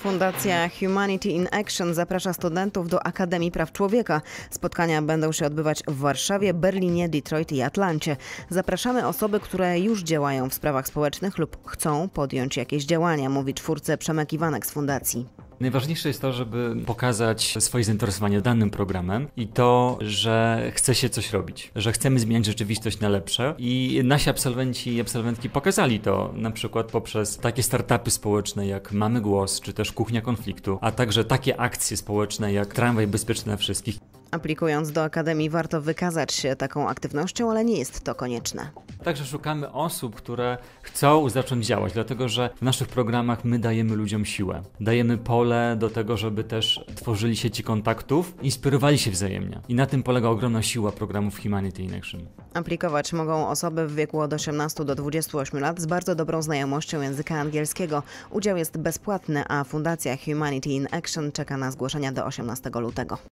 Fundacja Humanity in Action zaprasza studentów do Akademii Praw Człowieka. Spotkania będą się odbywać w Warszawie, Berlinie, Detroit i Atlancie. Zapraszamy osoby, które już działają w sprawach społecznych lub chcą podjąć jakieś działania, mówi czwórce Przemek Iwanek z fundacji. Najważniejsze jest to, żeby pokazać swoje zainteresowanie danym programem i to, że chce się coś robić, że chcemy zmieniać rzeczywistość na lepsze i nasi absolwenci i absolwentki pokazali to na przykład poprzez takie startupy społeczne jak Mamy Głos, czy też Kuchnia Konfliktu, a także takie akcje społeczne jak Tramwaj Bezpieczny dla Wszystkich. Aplikując do Akademii warto wykazać się taką aktywnością, ale nie jest to konieczne. Także szukamy osób, które chcą zacząć działać, dlatego że w naszych programach my dajemy ludziom siłę. Dajemy pole do tego, żeby też tworzyli sieci kontaktów, inspirowali się wzajemnie. I na tym polega ogromna siła programów Humanity in Action. Aplikować mogą osoby w wieku od 18 do 28 lat z bardzo dobrą znajomością języka angielskiego. Udział jest bezpłatny, a Fundacja Humanity in Action czeka na zgłoszenia do 18 lutego.